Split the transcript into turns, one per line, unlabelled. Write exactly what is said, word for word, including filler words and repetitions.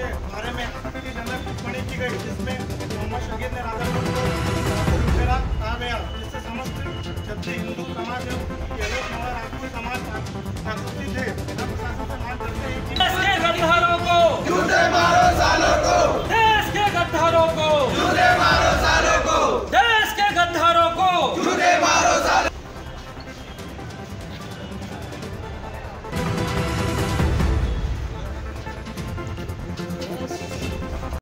के बारे में की जनरल टिप्पणी की गई, जिसमें मोहम्मद शहीद ने राधा को कहा गया, जिससे समस्त क्षत्रिय हिंदू समाज एवं राजपूत समाज आक्रोशित थे। प्रशासन से मांग करते हैं कि